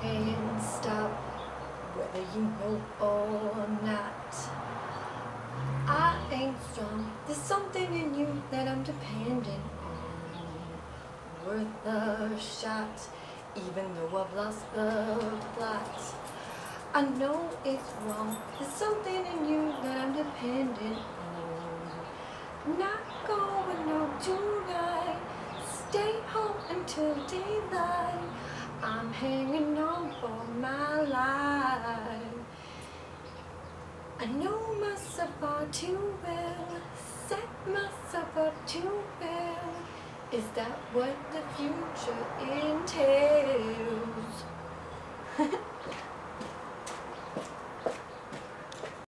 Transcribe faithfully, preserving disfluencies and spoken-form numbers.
can't stop, whether you know or not. I ain't strong, there's something in you that I'm dependent on. Worth a shot, even though I've lost the plot. I know it's wrong, there's something in you that I'm dependent on. Not going out tonight, stay home until daylight. I'm hanging on for my life. I know myself far too well, set myself up too well. Is that what the future entails?